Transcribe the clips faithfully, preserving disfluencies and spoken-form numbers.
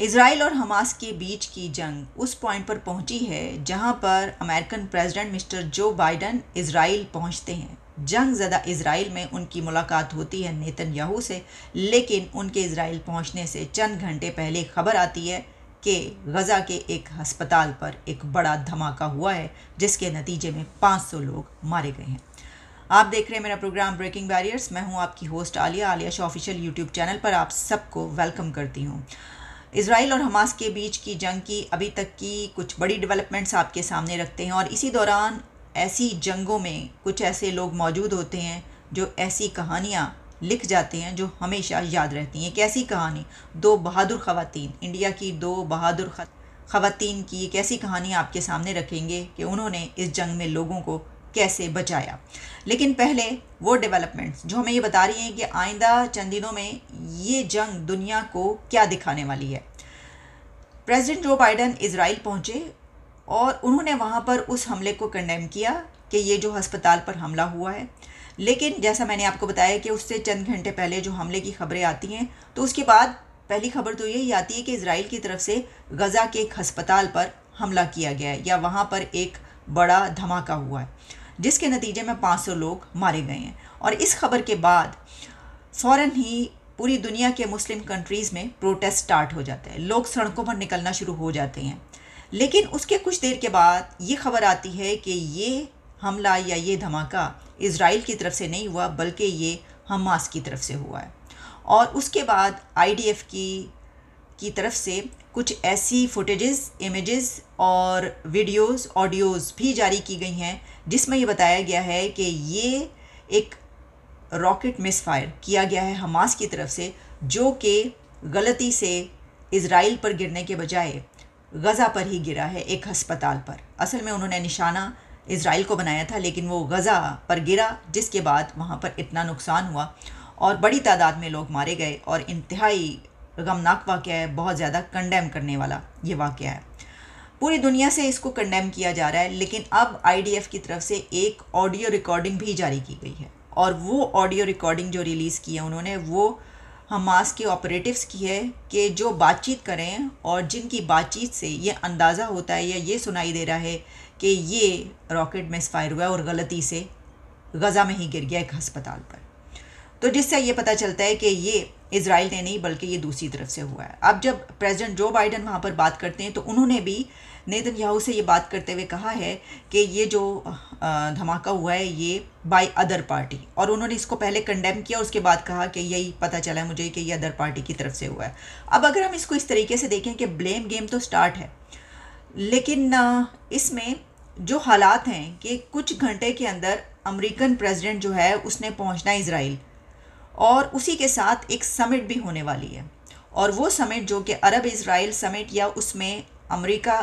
اسرائیل اور حماس کے بیچ کی جنگ اس پوائنٹ پر پہنچی ہے جہاں پر American president mister Joe Biden Israel پہنچتے ہیں۔ جنگ زدہ اسرائیل میں ان کی ملاقات ہوتی ہے نیتن یاہو سے، لیکن ان کے اسرائیل پہنچنے سے چند گھنٹے پہلے خبر آتی ہے کہ غزہ کے ایک ہسپتال پر ایک بڑا دھماکہ ہوا ہے، جس کے نتیجے میں پانچ سو لوگ مارے گئے ہیں۔ آپ دیکھ رہے ہیں میرا پروگرام بریکنگ بیریئرز۔ میں ہوں آپ کی host Alia Alia Shah official YouTube channel پر آپ سب کو ویلکم کرتی ہوں۔ اسرائیل اور حماس کے بیچ کی جنگ کی ابھی تک کی کچھ بڑی ڈیولپمنٹس آپ کے سامنے رکھتے ہیں، اور اسی دوران ایسی جنگوں میں کچھ ایسے لوگ موجود ہوتے ہیں جو ایسی کہانیاں لکھ جاتے ہیں جو ہمیشہ یاد رہتی ہیں۔ ایک ایسی کہانی، دو بہادر خواتین، انڈیا کی دو بہادر خواتین کی ایک ایسی کہانی آپ کے سامنے رکھیں گے کہ انہوں نے اس جنگ میں لوگوں کو کیسے بچایا۔ لیکن پہلے وہ ڈیولپمنٹس جو ہمیں یہ بتا رہی ہیں کہ آئندہ چند دنوں میں یہ جنگ دنیا کو کیا دکھانے والی ہے۔ پریزیڈنٹ جو بائیڈن اسرائیل پہنچے اور انہوں نے وہاں پر اس حملے کو کنڈیم کیا کہ یہ جو ہسپتال پر حملہ ہوا ہے، لیکن جیسا میں نے آپ کو بتایا کہ اس سے چند گھنٹے پہلے جو حملے کی خبریں آتی ہیں تو اس کے بعد پہلی خبر تو یہی آتی ہے کہ اسرائیل کی طرف سے غزہ کے ایک ہسپتال پر حملہ کیا گیا ہے، یا وہاں پر ایک بڑا دھماکہ ہوا ہے جس کے نتیجے میں پانچ سو لوگ مارے گئے ہیں۔ اور اس خبر کے بعد فوراً ہی پوری دنیا کے مسلم کنٹریز میں پروٹیسٹ سٹارٹ ہو جاتا ہے، لوگ سڑکوں پر نکلنا شروع ہو جاتے ہیں۔ لیکن اس کے کچھ دیر کے بعد یہ خبر آتی ہے کہ یہ حملہ یا یہ دھماکہ اسرائیل کی طرف سے نہیں ہوا، بلکہ یہ حماس کی طرف سے ہوا ہے۔ اور اس کے بعد آئی ڈی ایف کی کی طرف سے کچھ ایسی فوٹیجز، امیجز اور ویڈیوز، آڈیوز بھی جاری کی گئی ہیں جس میں یہ بتایا گیا ہے کہ یہ ایک راکٹ مس فائر کیا گیا ہے حماس کی طرف سے، جو کہ غلطی سے اسرائیل پر گرنے کے بجائے غزہ پر ہی گرا ہے، ایک ہسپتال پر۔ اصل میں انہوں نے نشانہ اسرائیل کو بنایا تھا، لیکن وہ غزہ پر گرا، جس کے بعد وہاں پر اتنا نقصان ہوا اور بڑی تعداد میں لوگ مارے گئے، اور انتہائی غمناک واقعہ ہے، بہت زیادہ کنڈیم کرنے والا یہ واقعہ ہے۔ پوری دنیا سے اس کو کنڈیم کیا جا رہا ہے، لیکن اب آئی ڈی ایف کی طرف سے ایک آڈیو ریکارڈنگ بھی جاری کی گئی ہے، اور وہ آڈیو ریکارڈنگ جو ریلیز کی ہے انہوں نے، وہ حماس کے آپریٹیوز کی ہے کہ جو بات چیت کریں اور جن کی بات چیت سے یہ اندازہ ہوتا ہے یا یہ سنائی دے رہا ہے کہ یہ راکٹ مس فائر ہوا ہے اور غلطی سے غزہ میں ہی گر گیا ایک ہسپتال پر۔ تو جس سے یہ پتہ چلتا ہے کہ یہ اسرائیل نے نہیں بلکہ یہ دوسری طرف سے ہوا ہے۔ اب جب پریزیڈنٹ جو بائیڈن وہاں پر بات کرتے ہیں تو انہوں نے بھی نیتن یاہو سے یہ بات کرتے ہوئے کہا ہے کہ یہ جو دھماکہ ہوا ہے یہ بائی ادر پارٹی، اور انہوں نے اس کو پہلے کنڈیم کیا، اس کے بعد کہا کہ یہی پتہ چلا ہے مجھے کہ یہ ادر پارٹی کی طرف سے ہوا ہے۔ اب اگر ہم اس کو اس طریقے سے دیکھیں کہ بلیم گیم تو سٹارٹ ہے، لیکن اس میں جو حالات ہیں کہ کچھ گھنٹے کے اندر امریکن پریزیڈنٹ جو ہے اس نے پہنچنا ہے اسرائیل، اور اسی کے ساتھ ایک سمٹ بھی ہونے والی ہے، اور وہ سمٹ جو کہ عرب اسرائیل سمٹ، یا اس میں امریکہ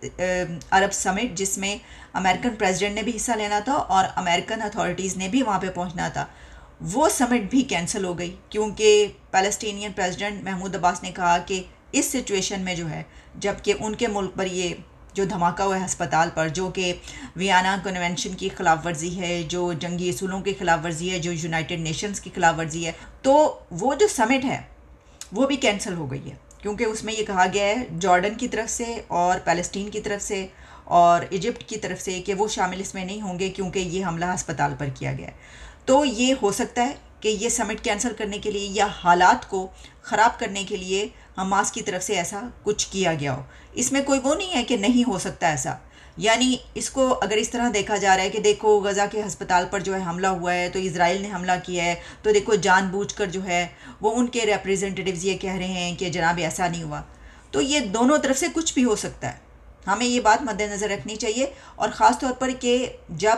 عرب سمٹ، جس میں امریکن پریزیڈنٹ نے بھی حصہ لینا تھا اور امریکن اتھارٹیز نے بھی وہاں پہ پہنچنا تھا، وہ سمٹ بھی کینسل ہو گئی، کیونکہ پیلسٹینین پریزیڈنٹ محمود عباس نے کہا کہ اس سچویشن میں جو ہے، جب کہ ان کے ملک پر یہ جو دھماکہ ہوا ہے ہسپتال پر، جو کہ ویانا کنونشن کی خلاف ورزی ہے، جو جنگی اصولوں کی خلاف ورزی ہے، جو یونائٹڈ نیشنز کی خلاف ورزی ہے، تو وہ جو سمٹ ہے وہ بھی کینسل ہو گئی ہے، کیونکہ اس میں یہ کہا گیا ہے جارڈن کی طرف سے اور پیلسٹین کی طرف سے اور ایجپٹ کی طرف سے کہ وہ شامل اس میں نہیں ہوں گے، کیونکہ یہ حملہ ہسپتال پر کیا گیا ہے۔ تو یہ ہو سکتا ہے کہ یہ سمٹ کینسل کرنے کے لیے یا حالات کو خراب کرنے کے لیے حماس کی طرف سے ایسا کچھ کیا گیا ہو۔ اس میں کوئی وہ نہیں ہے کہ نہیں ہو سکتا ایسا، یعنی اس کو اگر اس طرح دیکھا جا رہا ہے کہ دیکھو غزہ کے ہسپتال پر جو ہے حملہ ہوا ہے تو اسرائیل نے حملہ کیا ہے، تو دیکھو جان بوجھ کر جو ہے وہ ان کے ریپریزنٹیٹیوز یہ کہہ رہے ہیں کہ جناب ایسا نہیں ہوا، تو یہ دونوں طرف سے کچھ بھی ہو سکتا ہے۔ ہمیں یہ بات مد نظر رکھنی چاہیے، اور خاص طور پر کہ جب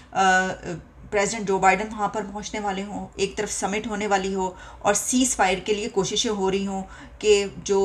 پریزیڈنٹ جو بائیڈن وہاں پر پہنچنے والے ہوں، ایک طرف سمٹ ہونے والی ہو اور سیز فائر کے لیے کوششیں ہو رہی ہوں کہ جو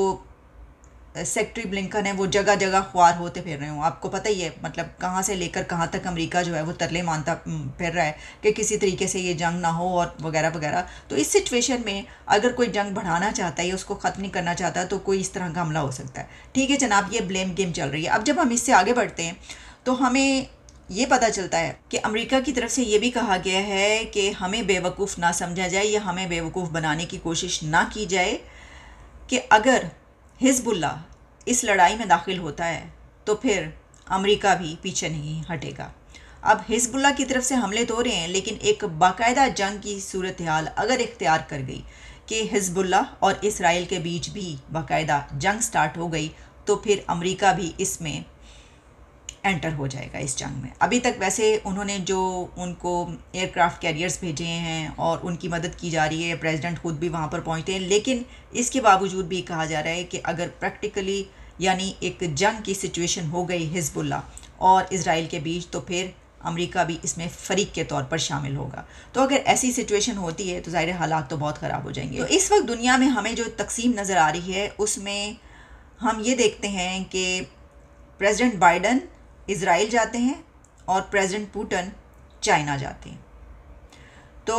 سیکٹری بلنکن ہے وہ جگہ جگہ خوار ہوتے پھر رہے ہوں۔ آپ کو پتہ ہی ہے مطلب کہاں سے لے کر کہاں تک امریکہ جو ہے وہ ترلے مانتا پھر رہا ہے کہ کسی طریقے سے یہ جنگ نہ ہو اور وغیرہ وغیرہ۔ تو اس سچویشن میں اگر کوئی جنگ بڑھانا چاہتا ہے یا اس کو ختم نہیں کرنا چاہتا تو کوئی اس طرح کا حملہ ہو سکتا ہے۔ ٹھیک ہے جناب، یہ بلیم گیم چل رہی ہے۔ اب جب ہم اس سے آگے بڑھتے ہیں تو ہمیں یہ پتہ چلتا ہے کہ امریکہ کی طرف سے یہ بھی کہا گیا ہے کہ ہمیں بیوقوف نہ سمجھا جائے یا ہمیں بیوقوف بنانے کی کوشش نہ کی جائے کہ اگر حزب اللہ اس لڑائی میں داخل ہوتا ہے تو پھر امریکہ بھی پیچھے نہیں ہٹے گا۔ اب حزب اللہ کی طرف سے حملے تو ہو رہے ہیں، لیکن ایک باقاعدہ جنگ کی صورتحال اگر اختیار کر گئی کہ حزب اللہ اور اسرائیل کے بیچ بھی باقاعدہ جنگ سٹارٹ ہو گئی تو پھر امریکہ بھی اس میں انٹر ہو جائے گا اس جنگ میں۔ ابھی تک ویسے انہوں نے جو ان کو ایئر کرافٹ کیریئرز بھیجے ہیں اور ان کی مدد کی جا رہی ہے، پریزیڈنٹ خود بھی وہاں پر پہنچتے ہیں، لیکن اس کے باوجود بھی کہا جا رہا ہے کہ اگر پریکٹیکلی یعنی ایک جنگ کی سچویشن ہو گئی حزب اللہ اور اسرائیل کے بیچ تو پھر امریکہ بھی اس میں فریق کے طور پر شامل ہوگا۔ تو اگر ایسی سچویشن ہوتی ہے تو ظاہر حالات تو بہت خراب ہو جائیں گے۔ تو اس وقت دنیا میں ہمیں جو تقسیم نظر آ رہی ہے اس میں ہم یہ دیکھتے ہیں کہ پریزیڈنٹ بائیڈن اسرائیل جاتے ہیں اور پریزیڈنٹ پوٹن چائنا جاتے ہیں۔ تو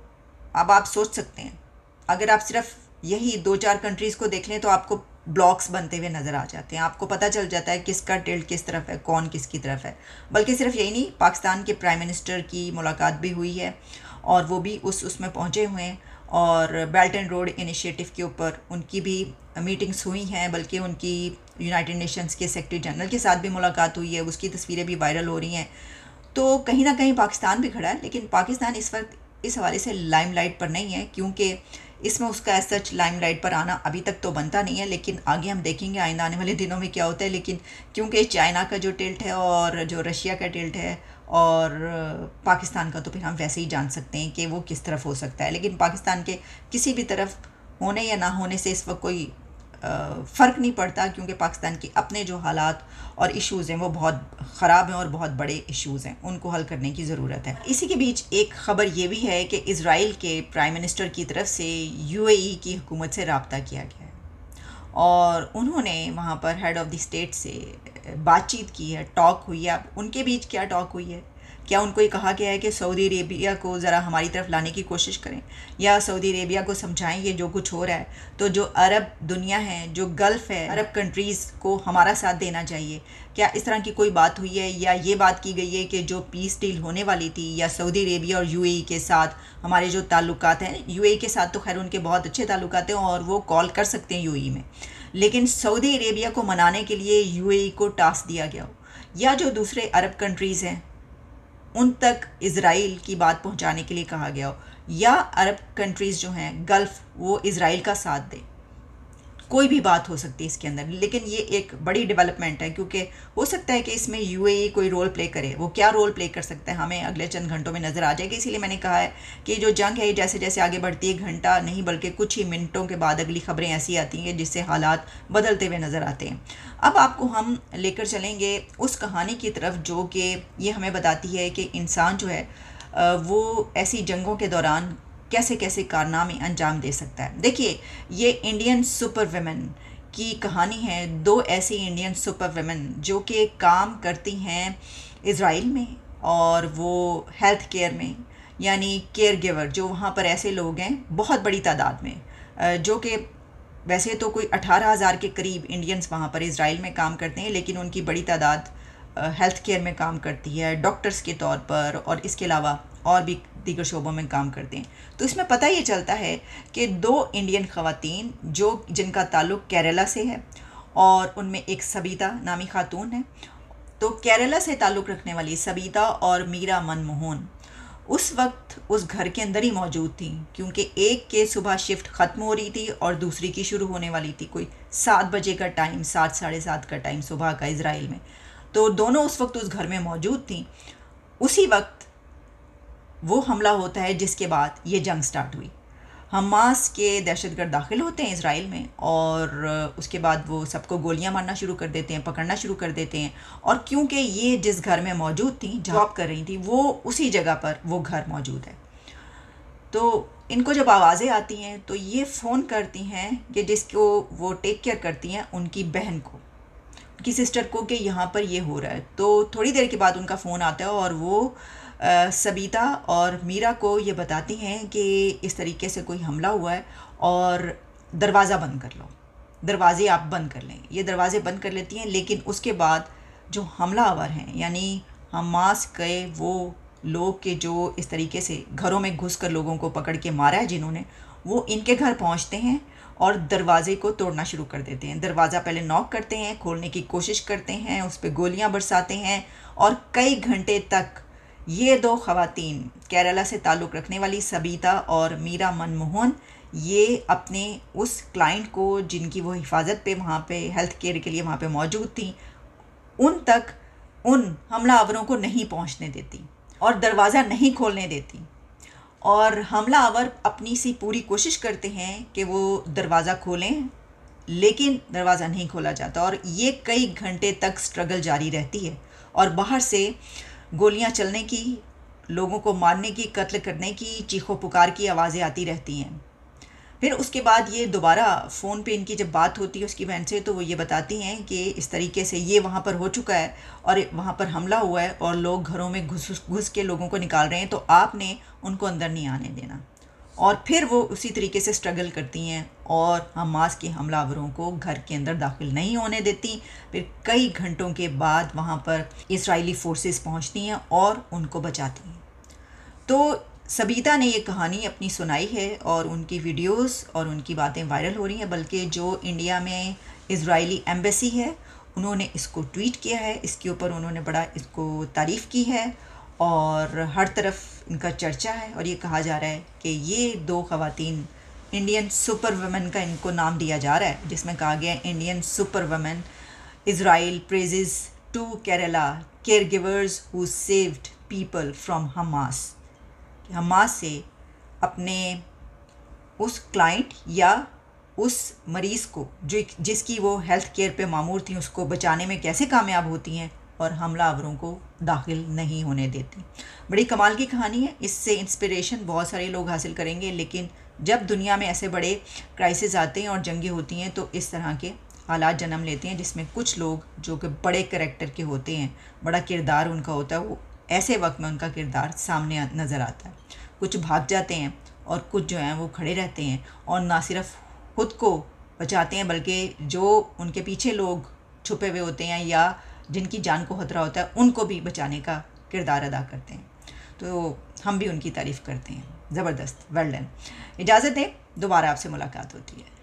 اب آپ سوچ سکتے ہیں اگر آپ صرف یہی دو چار کنٹریز کو دیکھ لیں تو آپ کو بلاکس بنتے ہوئے نظر آ جاتے ہیں، آپ کو پتہ چل جاتا ہے کس کا ٹلٹ کس طرف ہے، کون کس کی طرف ہے۔ بلکہ صرف یہی نہیں، پاکستان کے پرائم منسٹر کی ملاقات بھی ہوئی ہے اور وہ بھی اس اس میں پہنچے ہوئے ہیں، اور بیلٹ اینڈ روڈ انیشیٹو کے اوپر ان کی بھی میٹنگز ہوئی ہیں، بلکہ ان کی یونائٹڈ نیشنز کے سیکرٹری جنرل کے ساتھ بھی ملاقات ہوئی ہے، اس کی تصویریں بھی وائرل ہو رہی ہیں۔ تو کہیں نہ کہیں پاکستان بھی کھڑا ہے، لیکن پاکستان اس وقت اس حوالے سے لائم لائٹ پر نہیں ہے، کیونکہ اس میں اس کا ایز سچ لائم لائٹ پر آنا ابھی تک تو بنتا نہیں ہے، لیکن آگے ہم دیکھیں گے آئندہ آنے والے دنوں میں کیا ہوتا ہے۔ لیکن کیونکہ چائنا کا جو ٹلٹ ہے اور جو رشیا کا ٹلٹ ہے اور پاکستان کا، تو پھر ہم ویسے ہی جان سکتے ہیں کہ وہ کس طرف ہو سکتا ہے۔ لیکن پاکستان کے کسی بھی طرف ہونے یا نہ ہونے سے اس وقت کوئی فرق نہیں پڑتا، کیونکہ پاکستان کے اپنے جو حالات اور ایشوز ہیں وہ بہت خراب ہیں اور بہت بڑے ایشوز ہیں، ان کو حل کرنے کی ضرورت ہے۔ اسی کے بیچ ایک خبر یہ بھی ہے کہ اسرائیل کے پرائم منسٹر کی طرف سے یو اے ای کی حکومت سے رابطہ کیا گیا ہے اور انہوں نے وہاں پر ہیڈ آف دی اسٹیٹ سے بات چیت کی ہے، ٹاک ہوئی ہے۔ اب ان کے بیچ کیا ٹاک ہوئی ہے؟ کیا ان کو یہ کہا گیا ہے کہ سعودی عربیہ کو ذرا ہماری طرف لانے کی کوشش کریں، یا سعودی عربیہ کو سمجھائیں یہ جو کچھ ہو رہا ہے تو جو عرب دنیا ہے، جو گلف ہے، عرب کنٹریز کو ہمارا ساتھ دینا چاہیے؟ کیا اس طرح کی کوئی بات ہوئی ہے، یا یہ بات کی گئی ہے کہ جو پیس ڈیل ہونے والی تھی یا سعودی عربیہ اور یو اے ای کے ساتھ ہمارے جو تعلقات ہیں، یو اے ای کے ساتھ تو خیر ان کے بہت اچھے تعلقات ہیں اور وہ کال کر سکتے ہیں یو اے ای میں، لیکن سعودی عربیہ کو منانے کے لیے یو اے ای کو ٹاسک دیا گیا ہو، یا جو دوسرے عرب کنٹریز ہیں ان تک اسرائیل کی بات پہنچانے کے لیے کہا گیا ہو، یا عرب کنٹریز جو ہیں گلف وہ اسرائیل کا ساتھ دے؟ کوئی بھی بات ہو سکتی ہے اس کے اندر، لیکن یہ ایک بڑی ڈیولپمنٹ ہے، کیونکہ ہو سکتا ہے کہ اس میں یو اے ای کوئی رول پلے کرے۔ وہ کیا رول پلے کر سکتا ہے ہمیں اگلے چند گھنٹوں میں نظر آ جائے گی۔ اسی لیے میں نے کہا ہے کہ جو جنگ ہے جیسے جیسے آگے بڑھتی ہے، گھنٹہ نہیں بلکہ کچھ ہی منٹوں کے بعد اگلی خبریں ایسی آتی ہیں جس سے حالات بدلتے ہوئے نظر آتے ہیں۔ اب آپ کو ہم لے کر چلیں گے اس کہانی کی طرف جو کہ یہ ہمیں بتاتی ہے کہ انسان جو ہے وہ ایسی جنگوں کے دوران کیسے کیسے کارنامے انجام دے سکتا ہے۔ دیکھیے، یہ انڈین سپر ویمن کی کہانی ہے، دو ایسی انڈین سپر ویمن جو کہ کام کرتی ہیں اسرائیل میں، اور وہ ہیلتھ کیئر میں، یعنی کیئر گیور، جو وہاں پر ایسے لوگ ہیں بہت بڑی تعداد میں، جو کہ ویسے تو کوئی اٹھارہ ہزار کے قریب انڈینز وہاں پر اسرائیل میں کام کرتے ہیں، لیکن ان کی بڑی تعداد ہیلتھ کیئر میں کام کرتی ہے، ڈاکٹرز کے طور پر، اور اس کے علاوہ اور بھی دیگر شعبوں میں کام کرتے ہیں۔ تو اس میں پتہ یہ چلتا ہے کہ دو انڈین خواتین جو جن کا تعلق کیرلا سے ہے، اور ان میں ایک سبیتا نامی خاتون ہے، تو کیرلا سے تعلق رکھنے والی سبیتا اور میرا من موہن اس وقت اس گھر کے اندر ہی موجود تھیں، کیونکہ ایک کے صبح شفٹ ختم ہو رہی تھی اور دوسری کی شروع ہونے والی تھی، کوئی سات بجے کا ٹائم، سات ساڑھے سات کا ٹائم صبح کا اسرائیل میں۔ تو دونوں اس وقت اس گھر میں موجود تھیں۔ اسی وقت وہ حملہ ہوتا ہے جس کے بعد یہ جنگ سٹارٹ ہوئی۔ حماس کے دہشت گرد داخل ہوتے ہیں اسرائیل میں، اور اس کے بعد وہ سب کو گولیاں مارنا شروع کر دیتے ہیں، پکڑنا شروع کر دیتے ہیں، اور کیونکہ یہ جس گھر میں موجود تھیں، جاب کر رہی تھیں، وہ اسی جگہ پر وہ گھر موجود ہے۔ تو ان کو جب آوازیں آتی ہیں تو یہ فون کرتی ہیں کہ جس کو وہ ٹیک کیئر کرتی ہیں ان کی بہن کو، ان کی سسٹر کو، کہ یہاں پر یہ ہو رہا ہے۔ تو تھوڑی دیر کے بعد ان کا فون آتا ہے اور وہ سبیتا اور میرا کو یہ بتاتی ہیں کہ اس طریقے سے کوئی حملہ ہوا ہے اور دروازہ بند کر لو، دروازے آپ بند کر لیں۔ یہ دروازے بند کر لیتی ہیں، لیکن اس کے بعد جو حملہ آور ہیں، یعنی حماس کے وہ لوگ کہ جو اس طریقے سے گھروں میں گھس کر لوگوں کو پکڑ کے مارا ہے جنہوں نے، وہ ان کے گھر پہنچتے ہیں اور دروازے کو توڑنا شروع کر دیتے ہیں. دروازہ پہلے ناک کرتے ہیں، کھولنے کی کوشش کرتے ہیں، اس پہ گولیاں برساتے ہیں، اور کئی گھنٹے تک یہ دو خواتین کیرلا سے تعلق رکھنے والی سبیتا اور میرا من موہن یہ اپنے اس کلائنٹ کو جن کی وہ حفاظت پہ وہاں پہ ہیلتھ کیئر کے لیے وہاں پہ موجود تھیں ان تک ان حملہ آوروں کو نہیں پہنچنے دیتی اور دروازہ نہیں کھولنے دیتی. اور حملہ آور اپنی سی پوری کوشش کرتے ہیں کہ وہ دروازہ کھولیں، لیکن دروازہ نہیں کھولا جاتا اور یہ کئی گھنٹے تک سٹرگل جاری رہتی ہے اور باہر سے گولیاں چلنے کی، لوگوں کو مارنے کی، قتل کرنے کی، چیخ و پکار کی آوازیں آتی رہتی ہیں. پھر اس کے بعد یہ دوبارہ فون پہ ان کی جب بات ہوتی ہے اس کی بہن سے تو وہ یہ بتاتی ہیں کہ اس طریقے سے یہ وہاں پر ہو چکا ہے اور وہاں پر حملہ ہوا ہے اور لوگ گھروں میں گھس گھس کے لوگوں کو نکال رہے ہیں، تو آپ نے ان کو اندر نہیں آنے دینا. اور پھر وہ اسی طریقے سے سٹرگل کرتی ہیں اور حماس کے حملہ آوروں کو گھر کے اندر داخل نہیں ہونے دیتی. پھر کئی گھنٹوں کے بعد وہاں پر اسرائیلی فورسز پہنچتی ہیں اور ان کو بچاتی ہیں. تو سبیتا نے یہ کہانی اپنی سنائی ہے اور ان کی ویڈیوز اور ان کی باتیں وائرل ہو رہی ہیں، بلکہ جو انڈیا میں اسرائیلی ایمبیسی ہے انہوں نے اس کو ٹویٹ کیا ہے، اس کے اوپر انہوں نے بڑا اس کو تعریف کی ہے اور ہر طرف ان کا چرچا ہے. اور یہ کہا جا رہا ہے کہ یہ دو خواتین انڈین سپر ویمن کا ان کو نام دیا جا رہا ہے، جس میں کہا گیا ہے Indian super women Israel praises to Kerala care givers who saved people from Hamas. Hamas سے اپنے اس کلائنٹ یا اس مریض کو جو جس کی وہ ہیلتھ کیئر پہ مامور تھیں اس کو بچانے میں کیسے کامیاب ہوتی ہیں اور حملہ آوروں کو داخل نہیں ہونے دیتی. بڑی کمال کی کہانی ہے، اس سے انسپریشن بہت سارے لوگ حاصل کریں گے. لیکن جب دنیا میں ایسے بڑے کرائسس آتے ہیں اور جنگیں ہوتی ہیں تو اس طرح کے حالات جنم لیتے ہیں جس میں کچھ لوگ جو کہ بڑے کریکٹر کے ہوتے ہیں، بڑا کردار ان کا ہوتا ہے، وہ ایسے وقت میں ان کا کردار سامنے نظر آتا ہے. کچھ بھاگ جاتے ہیں اور کچھ جو ہیں وہ کھڑے رہتے ہیں اور نہ صرف خود کو بچاتے ہیں بلکہ جو ان کے پیچھے لوگ چھپے ہوئے ہوتے ہیں یا جن کی جان کو خطرہ ہوتا ہے ان کو بھی بچانے کا کردار ادا کرتے ہیں. تو ہم بھی ان کی تعریف کرتے ہیں. زبردست، ویل ڈن. اجازت ہے، دوبارہ آپ سے ملاقات ہوتی ہے.